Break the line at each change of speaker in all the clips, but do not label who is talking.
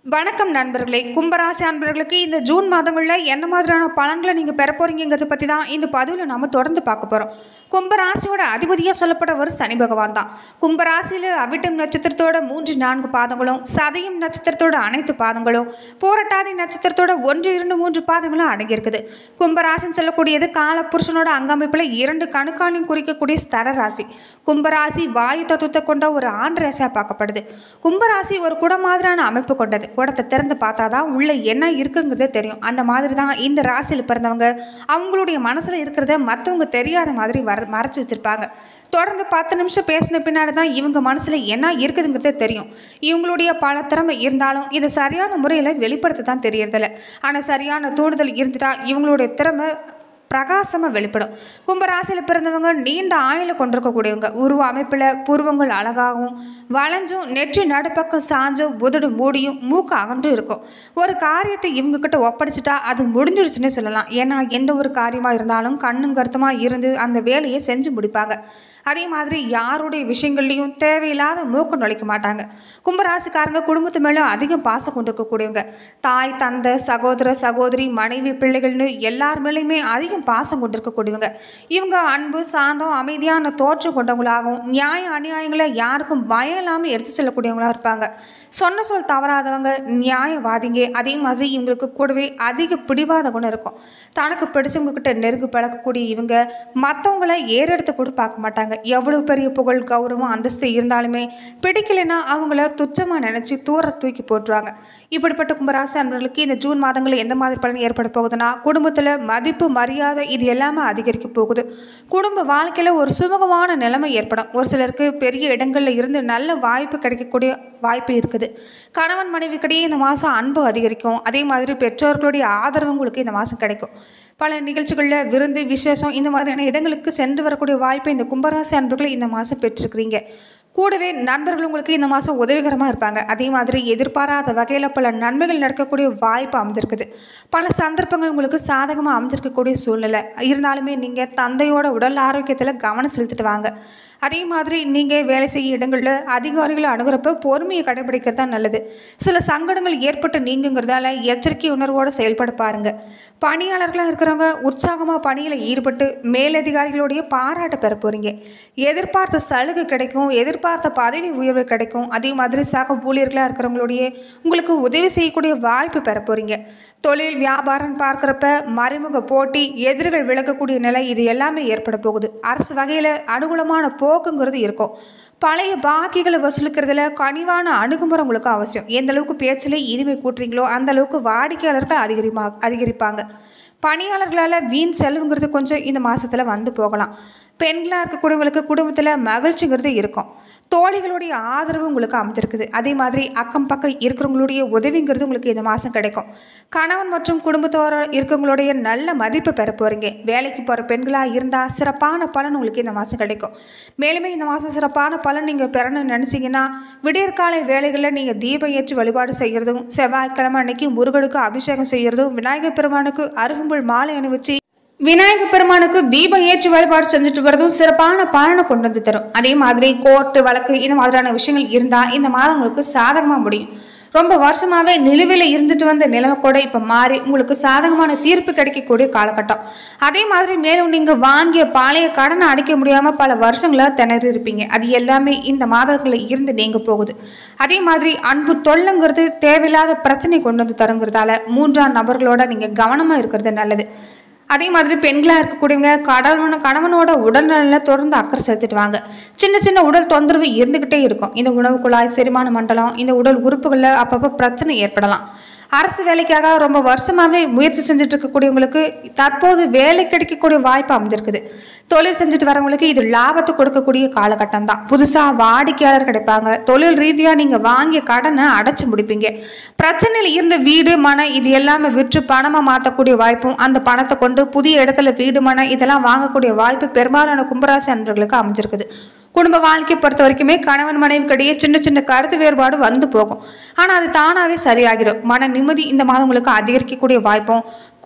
வணக்கம் நண்பர்களே. கும்பராசி அன்பர்களுக்கு இந்த ஜூன் மாதங்களில் என்ன மாதிரியான பலன்களை நீங்கள் பெற போகிறீங்கிறத பற்றி தான் இந்த பதிவில் நம்ம தொடர்ந்து பார்க்க போகிறோம். கும்பராசியோட அதிபதியாக சொல்லப்படுறவர் சனி பகவான் தான். கும்பராசியில் அவிட்டம் நட்சத்திரத்தோட 3-4 பாதங்களும், சதயம் நட்சத்திரத்தோட அனைத்து பாதங்களும், பூரட்டாதி நட்சத்திரத்தோட 1-2-3 பாதங்களும் அடங்கியிருக்குது. கும்பராசின்னு சொல்லக்கூடியது காலப்புருஷனோட அங்கமைப்பில் 2 கணுக்காலையும் குறிக்கக்கூடிய ஸ்தர ராசி. கும்பராசி வாயு தத்துவத்தை கொண்ட ஒரு ஆண் ராசியாக பார்க்கப்படுது. கும்பராசி ஒரு குடம் மாதிரியான அமைப்பு கொண்டது. குடத்தை திறந்து பார்த்தாதான் உள்ள என்ன இருக்குங்கிறதே தெரியும். அந்த மாதிரி தான் இந்த ராசியில் பிறந்தவங்க அவங்களுடைய மனசில் இருக்கிறத மற்றவங்க தெரியாத மாதிரி மறைச்சி வச்சுருப்பாங்க. தொடர்ந்து 10 நிமிஷம் பேசின பின்னாடி தான் இவங்க மனசில் என்ன இருக்குதுங்கிறதே தெரியும். இவங்களுடைய பல திறமை இருந்தாலும் இதை சரியான முறையில் வெளிப்படுத்த தான் தெரியறதில்ல. ஆனால் சரியான தூண்டுதல் இருந்துட்டா இவங்களுடைய திறமை பிரகாசமாக வெளிப்படும். கும்பராசியில் பிறந்தவங்க நீண்ட ஆயுளை கொண்டிருக்கக்கூடியவங்க. உருவ அமைப்பில் புருவங்கள் அழகாகவும் வளைஞ்சும், நெற்றி நடுப்பக்கம் சாஞ்சும், உதடு மூடியும், மூக்கு அகன்றும் இருக்கும். ஒரு காரியத்தை இவங்க கிட்ட ஒப்படைச்சிட்டா அது முடிஞ்சிடுச்சுன்னே சொல்லலாம். ஏன்னா எந்த ஒரு காரியமாக இருந்தாலும் கண்ணும் கருத்துமாக இருந்து அந்த வேலையை செஞ்சு முடிப்பாங்க. அதே மாதிரி யாருடைய விஷயங்கள்லையும் தேவையில்லாத மூக்கம் நுழைக்க மாட்டாங்க. கும்பராசிக்காரங்க குடும்பத்து மேலே அதிகம் பாசம் கொண்டிருக்கக்கூடியவங்க. தாய், தந்தை, சகோதர, சகோதரி, மனைவி, பிள்ளைகள்னு எல்லார் மேலேயுமே அதிகம் பாசம் கொண்டிருக்கக்கூடியவங்க. இவங்க அன்பு, சாந்தம், அமைதியான தோற்றம் கொண்டவங்களாகவும், நியாய அநியாயங்களை யாருக்கும் பயம் இல்லாமல் எடுத்து செல்லக்கூடியவங்களாக இருப்பாங்க. சொன்ன சொல் தவறாதவங்க, நியாயவாதிங்க. அதே மாதிரி இவங்களுக்கு கூடவே அதிக பிடிவாத குணம் இருக்கும். தனக்கு பிடிச்சவங்க கிட்ட நெருங்கு பழக்கக்கூடிய இவங்க மற்றவங்களை ஏறெடுத்து கூட பார்க்க மாட்டாங்க. எவ்வளவு பெரிய புகழ், கௌரவம், அந்தஸ்து இருந்தாலுமே பிடிக்கலைன்னா அவங்கள துச்சமாக நினைச்சு தூர தூக்கி போட்டுருவாங்க. இப்படிப்பட்ட கும்பராசி அன்பர்களுக்கு இந்த ஜூன் மாதங்களில் எந்த மாதிரி பலன் ஏற்பட போகுதுன்னா, குடும்பத்தில் மதிப்பு, மரியாதை இது எல்லாமே அதிகரிக்க போகுது. குடும்ப வாழ்க்கையில் ஒரு சுமூகமான நிலைமை ஏற்படும். ஒரு சிலருக்கு பெரிய இடங்களில் இருந்து நல்ல வாய்ப்பு கிடைக்கக்கூடிய வாய்ப்பு இருக்குது. கணவன் மனைவிக்கிடையே இந்த மாதம் அன்பு அதிகரிக்கும். அதே மாதிரி பெற்றோர்களுடைய ஆதரவு உங்களுக்கு இந்த மாதம் கிடைக்கும். பல நிகழ்ச்சிகளில் விருந்து, விசேஷம் இந்த மாதிரியான இடங்களுக்கு சென்று வரக்கூடிய வாய்ப்பை இந்த கும்பராசி அன்பர்கள் இந்த மாதம் பெற்றிருக்கிறீங்க. கூடவே நண்பர்கள் உங்களுக்கு இந்த மாதம் உதவிகரமாக இருப்பாங்க. அதே மாதிரி எதிர்பாராத வகையில் பல நன்மைகள் நடக்கக்கூடிய வாய்ப்பு அமைஞ்சிருக்குது. பல சந்தர்ப்பங்கள் உங்களுக்கு சாதகமாக அமைஞ்சிருக்கக்கூடிய சூழ்நிலை இருந்தாலுமே நீங்கள் தந்தையோட உடல் ஆரோக்கியத்தில் கவனம் செலுத்திட்டு வாங்க. அதே மாதிரி நீங்கள் வேலை செய்ய இடங்களில் அதிகாரிகளை அணுகிறப்ப பொறுமையை கடைபிடிக்கிறது தான் நல்லது. சில சங்கடங்கள் ஏற்பட்டு நீங்குங்கிறதால எச்சரிக்கை உணர்வோடு செயல்பட பாருங்க. பணியாளர்களாக இருக்கிறவங்க உற்சாகமாக பணியில் ஈடுபட்டு மேலதிகாரிகளுடைய பாராட்ட பெற போகிறீங்க. எதிர்பார்த்த சலுகை கிடைக்கும், எதிர்பார்த்த பதவி உயர்வு கிடைக்கும். அதே மாதிரி சக ஊழியர்களாக இருக்கிறவங்களுடைய உங்களுக்கு உதவி செய்யக்கூடிய வாய்ப்பு பெற போகிறீங்க. தொழில் வியாபாரம் பார்க்குறப்ப மறைமுக போட்டி, எதிர்கள் விலகக்கூடிய நிலை இது எல்லாமே ஏற்பட போகுது. அரசு வகையில் அனுகூலமான போக்குங்கிறது இருக்கும். பழைய பாக்கிகளை வசூலிக்கிறதுல கனிவான அணுகுமுறை உங்களுக்கு அவசியம். எந்த அளவுக்கு பேச்சில் இனிமை கூட்டுறீங்களோ அந்த அளவுக்கு வாடிக்கையாளர்கள் அதிகரிப்பாங்க. பணியாளர்களால் வீண் செலவுங்கிறது கொஞ்சம் இந்த மாதத்தில் வந்து போகலாம். பெண்களாக இருக்கக்கூடியவங்களுக்கு குடும்பத்தில் மகிழ்ச்சிங்கிறது இருக்கும். தோழிகளுடைய ஆதரவு உங்களுக்கு அமைஞ்சிருக்குது. அதே மாதிரி அக்கம் பக்கம் இருக்கிறவங்களுடைய உதவிங்கிறது உங்களுக்கு இந்த மாதம் கிடைக்கும். கணவன் மற்றும் குடும்பத்தோர இருக்கவங்களுடைய நல்ல மதிப்பை பெற போகிறீங்க. வேலைக்கு போகிற பெண்களாக இருந்தால் சிறப்பான பலன் உங்களுக்கு இந்த மாதம் கிடைக்கும். மேலுமே இந்த மாதம் சிறப்பான பலன் நீங்கள் பெறணும்னு நினச்சிங்கன்னா விடியற்காலை வேலைகளில் நீங்கள் தீபம் ஏற்றி வழிபாடு செய்கிறதும், செவ்வாய்க்கிழமை அன்னைக்கு முருகனுக்கு அபிஷேகம் செய்கிறதும், விநாயகர் பெருமானுக்கு அருகம்புல் மாலை அணிவிச்சு விநாயகர் பெருமானுக்கு தீபம் ஏற்றி வழிபாடு செஞ்சுட்டு வரதும் சிறப்பான பலனை கொண்டு வந்து தரும். அதே மாதிரி கோர்ட்டு வழக்கு இந்த மாதிரியான விஷயங்கள் இருந்தால் இந்த மாதம் உங்களுக்கு சாதகமாக முடியும். ரொம்ப வருஷமாகவே நிலுவையில் இருந்துட்டு வந்த நிலைமை கூட இப்போ மாறி உங்களுக்கு சாதகமான தீர்ப்பு கிடைக்கக்கூடிய காலகட்டம். அதே மாதிரி மேலும் நீங்கள் வாங்கிய பழைய கடனை அடைக்க முடியாமல் பல வருஷங்களாக திணறி இருப்பீங்க. அது எல்லாமே இந்த மாதங்களில் இருந்து நீங்க போகுது. அதே மாதிரி அன்பு தொல்லைங்கிறது தேவையில்லாத பிரச்சனை கொண்டு வந்து தருங்கிறதால 3ஆம் நபர்களோட நீங்கள் கவனமாக இருக்கிறது நல்லது. அதே மாதிரி பெண்களாக இருக்கக்கூடியவங்க கணவனோட உடல்நலில் தொடர்ந்து அக்கறை செலுத்திட்டு வாங்க. சின்ன சின்ன உடல் தொந்தரவு இருந்துக்கிட்டே இருக்கும். இந்த உணவு குழாய், செரிமான மண்டலம், இந்த உடல் உறுப்புகளில் அப்பப்போ பிரச்சனை ஏற்படலாம். அரசு வேலைக்காக ரொம்ப வருஷமாகவே முயற்சி செஞ்சுட்டு இருக்கக்கூடியவங்களுக்கு தற்போது வேலை கிடைக்கக்கூடிய வாய்ப்பு அமைஞ்சிருக்குது. தொழில் செஞ்சுட்டு வரவங்களுக்கு இது லாபத்தை கொடுக்கக்கூடிய காலகட்டம் தான். புதுசாக வாடிக்கையாளர் கிடைப்பாங்க. தொழில் ரீதியாக நீங்கள் வாங்கிய கடனை அடைச்சி முடிப்பீங்க. பிரச்சனையில் இருந்த வீடு, மனை இது எல்லாமே விற்று பணமாக மாற்றக்கூடிய வாய்ப்பும், அந்த பணத்தை கொண்டு புதிய இடத்துல வீடு, மனை இதெல்லாம் வாங்கக்கூடிய வாய்ப்பு பெரும்பாலான கும்பராசி அன்பர்களுக்கு அமைஞ்சிருக்குது. குடும்ப வாழ்க்கையை பொறுத்த வரைக்குமே கணவன் மனைவிக்கிடையே சின்ன சின்ன கருத்து வேறுபாடு வந்து போகும். ஆனால் அது தானாகவே சரியாகிடும். மன நிம்மதி இந்த மாதம் உங்களுக்கு அதிகரிக்கக்கூடிய வாய்ப்பும்,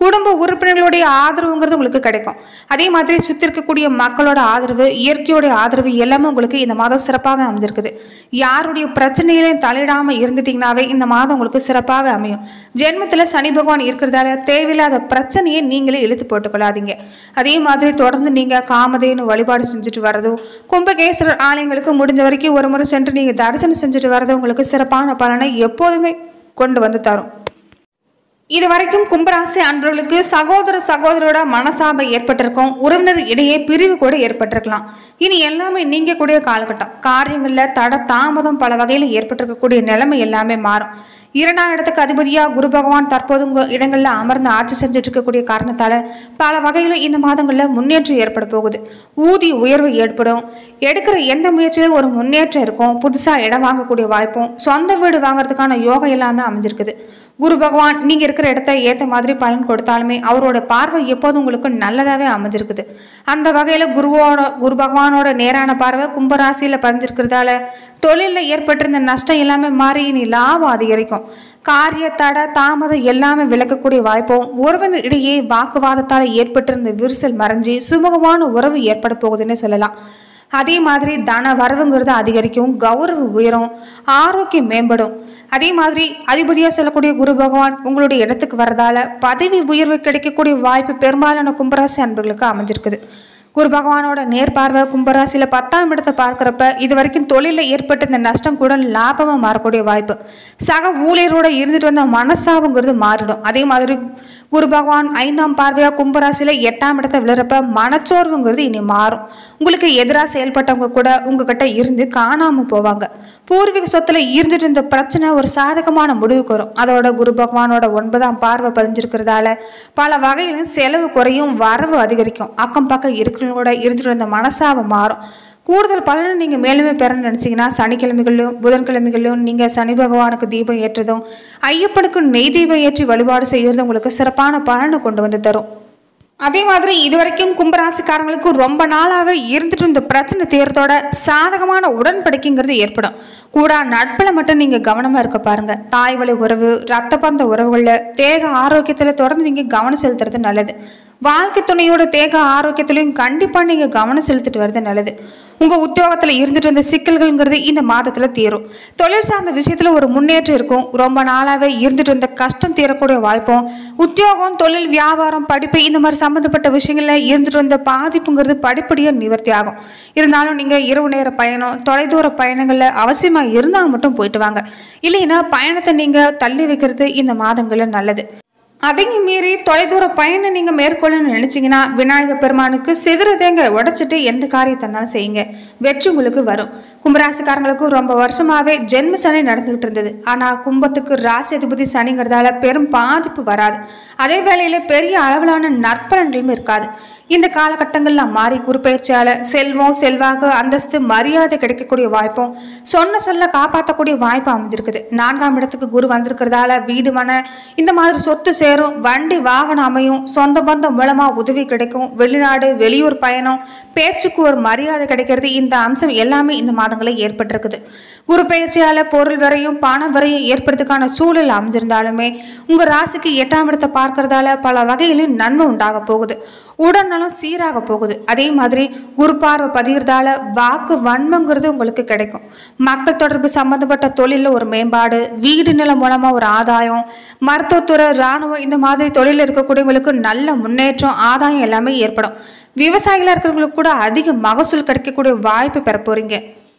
குடும்ப உறுப்பினர்களுடைய ஆதரவுங்கிறது உங்களுக்கு கிடைக்கும். அதே மாதிரி சுற்றி இருக்கக்கூடிய மக்களோட ஆதரவு, இயற்கையோடைய ஆதரவு எல்லாமே உங்களுக்கு இந்த மாதம் சிறப்பாகவே அமைஞ்சிருக்குது. யாருடைய பிரச்சனையிலையும் தலையிடாமல் இருந்துட்டீங்கன்னாவே இந்த மாதம் உங்களுக்கு சிறப்பாகவே அமையும். ஜென்மத்தில் சனி பகவான் இருக்கிறதால தேவையில்லாத பிரச்சனையை நீங்களே இழுத்து போட்டுக்கொள்ளாதீங்க. அதே மாதிரி தொடர்ந்து நீங்கள் காமதேனு வழிபாடு செஞ்சுட்டு வர்றதும், கும்பகேஸ்வரர் ஆலயங்களுக்கு முடிஞ்ச வரைக்கும் ஒரு முறை சென்று நீங்கள் தரிசனம் செஞ்சுட்டு வர்றது உங்களுக்கு சிறப்பான பலனை எப்போதுமே கொண்டு வந்து தரும். இது வரைக்கும் கும்பராசி அன்பர்களுக்கு சகோதரரோட மனசாபம் ஏற்பட்டிருக்கும். உறவினர் இடையே பிரிவு கூட ஏற்பட்டிருக்கலாம். இனி எல்லாமே நீங்க கூடிய காலகட்டம். காரியங்களில் தட தாமதம் பல வகையில் ஏற்பட்டிருக்கக்கூடிய நிலைமை எல்லாமே மாறும். 2ஆம் இடத்துக்கு அதிபதியா குரு பகவான் தற்போது உங்க இடங்கள்ல அமர்ந்து ஆட்சி செஞ்சுட்டு இருக்கக்கூடிய காரணத்தால பல வகையிலும் இந்த மாதங்களில் முன்னேற்றம் ஏற்பட போகுது. ஊதிய உயர்வு ஏற்படும். எடுக்கிற எந்த முயற்சியிலும் ஒரு முன்னேற்றம் இருக்கும். புதுசா இடம் வாங்கக்கூடிய வாய்ப்பும், சொந்த வீடு வாங்குறதுக்கான யோகம் எல்லாமே அமைஞ்சிருக்குது. குரு பகவான் நீங்க இருக்கிற இடத்த ஏற்ற மாதிரி பலன் கொடுத்தாலுமே அவரோட பார்வை எப்போதும் உங்களுக்கு நல்லதாவே அமைஞ்சிருக்குது. அந்த வகையில குரு பகவானோட நேரான பார்வை கும்பராசியில பதிஞ்சிருக்கிறதால தொழிலில் ஏற்பட்டிருந்த நஷ்டம் எல்லாமே மாறி இனி லாபம் அதிகரிக்கும். காரிய தட தாமதம் எல்லாமே விளக்கக்கூடிய வாய்ப்பும், உறவினர் இடையே வாக்குவாதத்தால் ஏற்பட்டிருந்த விரிசல் மறைஞ்சி சுமூகமான உறவு ஏற்பட போகுதுன்னு சொல்லலாம். அதே மாதிரி தன வரவுங்கிறது அதிகரிக்கும். கௌரவ உயரும். ஆரோக்கியம் மேம்படும். அதே மாதிரி அதிபதியாக சொல்லக்கூடிய குரு பகவான் உங்களுடைய இடத்துக்கு வரதால பதவி உயர்வு கிடைக்கக்கூடிய வாய்ப்பு பெரும்பாலான கும்பராசி அன்பர்களுக்கு அமைஞ்சிருக்குது. குரு பகவானோட நேர்பார்வை கும்பராசியில் 10ஆம் இடத்தை பார்க்குறப்ப இது வரைக்கும் தொழிலில் ஏற்பட்ட இந்த நஷ்டம் கூட லாபமாக மாறக்கூடிய வாய்ப்பு. சக ஊழியரோட இருந்துட்டு வந்த மனஸ்தாபங்கிறது மாறிடும். அதே மாதிரி குரு பகவான் 5ஆம் பார்வையாக கும்பராசியில் 8ஆம் இடத்தை விழுறப்ப மனச்சோர்வுங்கிறது இனி மாறும். உங்களுக்கு எதிராக செயல்பட்டவங்க கூட உங்ககிட்ட இருந்து காணாமல் போவாங்க. பூர்வீக சொத்துல இருந்துட்டு இருந்த பிரச்சனை ஒரு சாதகமான முடிவுக்கு வரும். அதோட குரு பகவானோட 9ஆம் பார்வை பதிஞ்சிருக்கிறதால பல வகையிலும் செலவு குறையும், வரவு அதிகரிக்கும். அக்கம் பக்கம் இருக்கிறவங்களோட இருந்துட்டு இருந்த மனசாபம் மாறும். கூடுதல் பலனை நீங்கள் மேலுமே பெறணும்னு நினச்சிங்கன்னா சனிக்கிழமைகளிலும் புதன்கிழமைகளிலும் நீங்கள் சனி பகவானுக்கு தீபம் ஏற்றதும், ஐயப்பனுக்கு நெய் தீபம் ஏற்றி வழிபாடு செய்கிறது உங்களுக்கு சிறப்பான பலனை கொண்டு வந்து தரும். அதே மாதிரி இதுவரைக்கும் கும்பராசிக்காரங்களுக்கு ரொம்ப நாளாகவே இருந்துட்டு இந்த பிரச்சனை தீர்த்தோட சாதகமான உடன்படிக்கைங்கிறது ஏற்படும். கூட நட்பில் மட்டும் நீங்கள் கவனமாக இருக்க பாருங்க. தாய் வழி உறவு, ரத்த பந்த உறவுகளில், தேக ஆரோக்கியத்தில் தொடர்ந்து நீங்கள் கவனம் செலுத்துறது நல்லது. வாழ்க்கை துணையோட தேக ஆரோக்கியத்திலையும் கண்டிப்பாக நீங்கள் கவனம் செலுத்திட்டு வர்றது நல்லது. உங்கள் உத்தியோகத்தில் இருந்துட்டு இருந்த சிக்கல்கள்ங்கிறது இந்த மாதத்தில் தீரும். தொழில் சார்ந்த விஷயத்தில் ஒரு முன்னேற்றம் இருக்கும். ரொம்ப நாளாகவே இருந்துட்டு இருந்த கஷ்டம் தீரக்கூடிய வாய்ப்பும், உத்தியோகம், தொழில், வியாபாரம், படிப்பு இந்த மாதிரி சம்மந்தப்பட்ட விஷயங்களில் இருந்துட்டு இருந்த பாதிப்புங்கிறது படிப்படியாக நிவர்த்தி ஆகும். இருந்தாலும் நீங்கள் இரவு நேர பயணம், தொலைதூர பயணங்களில் அவசியமாக இருந்தால் மட்டும் போயிட்டு வாங்க. இல்லைன்னா பயணத்தை நீங்கள் தள்ளி வைக்கிறது இந்த மாதங்களில் நல்லது. அதையும் மீறி தொலைதூர பயணம் நீங்கள் மேற்கொள்ளணும்னு நினச்சிங்கன்னா விநாயகர் பெருமானுக்கு சிதற தேங்காய் உடைச்சிட்டு எந்த காரியத்தை இருந்தாலும் செய்யுங்க. வெற்றி உங்களுக்கு வரும். கும்பராசிக்காரங்களுக்கு ரொம்ப வருஷமாகவே ஜென்ம சனி நடந்துகிட்டு இருந்தது. ஆனால் கும்பத்துக்கு ராசி அதிபதி சனிங்கிறதால பெரும் பாதிப்பு வராது. அதே வேளையில் பெரிய அளவிலான நற்பலன்களும் இருக்காது. இந்த காலகட்டங்களில் மாறி குருப்பெயர்ச்சியால் செல்வம், செல்வாக்கு, அந்தஸ்து, மரியாதை கிடைக்கக்கூடிய வாய்ப்பும், சொல்ல காப்பாற்றக்கூடிய வாய்ப்பு அமைஞ்சிருக்குது. 4ஆம் இடத்துக்கு குரு வந்திருக்கிறதால வீடு, மன இந்த மாதிரி சொத்து சேரும். வண்டி வாகனம் அமையும். சொந்த பந்தம் மூலமாக உதவி கிடைக்கும். வெளிநாடு, வெளியூர் பயணம், பேச்சுக்கு ஒரு மரியாதை கிடைக்கிறது. இந்த அம்சம் எல்லாமே இந்த மாதங்களில் ஏற்பட்டிருக்குது. குரு பயிற்சியால் பொருள் வரையும் பண வரையும் ஏற்படுறதுக்கான சூழல் அமைஞ்சிருந்தாலுமே உங்கள் ராசிக்கு 8ஆம் இடத்தை பார்க்கறதால பல வகையிலும் நன்மை உண்டாக போகுது. உடல்நலம் சீராக போகுது. அதே மாதிரி குரு பார்வை பதிகிறதால வாக்கு வன்மங்கிறது உங்களுக்கு கிடைக்கும். மக்கள் தொடர்பு சம்பந்தப்பட்ட தொழிலில் ஒரு மேம்பாடு, வீடு நிலம் மூலமாக ஒரு ஆதாயம், மருத்துவத்துறை, இராணுவம் இந்த மாதிரி தொழிலில் இருக்கக்கூடியவங்களுக்கு நல்ல முன்னேற்றம், ஆதாயம் எல்லாமே ஏற்படும். விவசாயிகளாக இருக்கிறவங்களுக்கு கூட அதிக மகசூல் கிடைக்கக்கூடிய வாய்ப்பு பெற போறீங்க.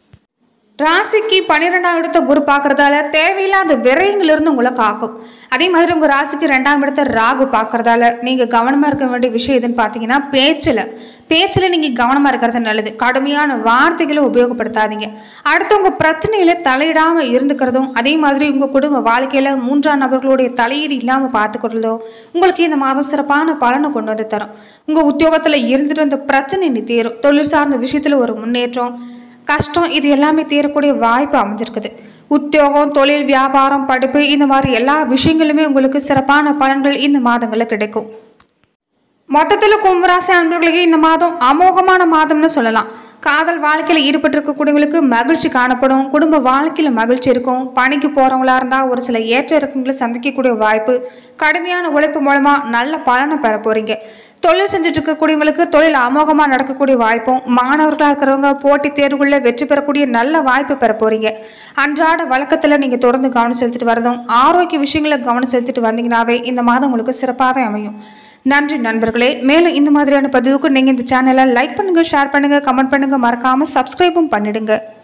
ராசிக்கு 12ஆம் இடத்தை குரு பார்க்கறதால தேவையில்லாத விரயங்களிலிருந்து உங்களை காக்கும். அதே மாதிரி உங்கள் ராசிக்கு 2ஆம் இடத்தை ராகு பார்க்கறதால நீங்கள் கவனமாக இருக்க வேண்டிய விஷயம் எதுன்னு பார்த்தீங்கன்னா பேச்சில் நீங்கள் கவனமாக இருக்கிறது நல்லது. கடுமையான வார்த்தைகளை உபயோகப்படுத்தாதீங்க. அடுத்தவங்க பிரச்சனையில தலையிடாமல் இருந்துக்கிறதும், அதே மாதிரி உங்கள் குடும்ப வாழ்க்கையில் 3ஆம் நபர்களுடைய தலையீடு இல்லாமல் பார்த்துக்கிறதோ உங்களுக்கு இந்த மாதம் சிறப்பான பலனை கொண்டு வந்து தரும். உங்கள் உத்தியோகத்தில் இருந்துட்டு வந்த பிரச்சனை நீ தீரும். தொழில் சார்ந்த விஷயத்தில் ஒரு முன்னேற்றம், கஷ்டம் இது எல்லாமே தீரக்கூடிய வாய்ப்பு அமைஞ்சிருக்குது. உத்தியோகம், தொழில், வியாபாரம், படிப்பு இந்த மாதிரி எல்லா விஷயங்களுமே உங்களுக்கு சிறப்பான பலன்கள் இந்த மாதங்களில் கிடைக்கும். மொத்தத்தில் கும்பராசி அன்பர்களுக்கு இந்த மாதம் அமோகமான மாதம்னு சொல்லலாம். காதல் வாழ்க்கையில் ஈடுபட்டிருக்கக்கூடியவங்களுக்கு மகிழ்ச்சி காணப்படும். குடும்ப வாழ்க்கையில் மகிழ்ச்சி இருக்கும். பணிக்கு போகிறவங்களா இருந்தால் ஒரு சில ஏற்ற இறக்கங்களை சந்திக்கக்கூடிய வாய்ப்பு. கடுமையான உழைப்பு மூலமாக நல்ல பலனை பெற போகிறீங்க. தொழில் செஞ்சுட்டு இருக்கக்கூடியவங்களுக்கு தொழில் அமோகமாக நடக்கக்கூடிய வாய்ப்பும். மாணவர்களாக இருக்கிறவங்க போட்டித் தேர்வுகளில் வெற்றி பெறக்கூடிய நல்ல வாய்ப்பு பெற போகிறீங்க. அன்றாட வழக்கத்தில் நீங்கள் தொடர்ந்து கவனம் செலுத்திட்டு வரதும் ஆரோக்கிய விஷயங்களை கவனம் செலுத்திட்டு வந்தீங்கன்னாவே இந்த மாதம் உங்களுக்கு சிறப்பாகவே அமையும். நன்றி நண்பர்களே. மேலும் இந்த மாதிரியான பதிவுக்கு நீங்கள் இந்த சேனலை லைக் பண்ணுங்கள், ஷேர் பண்ணுங்கள், கமெண்ட் பண்ணுங்கள், மறக்காமல் சப்ஸ்கிரைபும் பண்ணிடுங்க.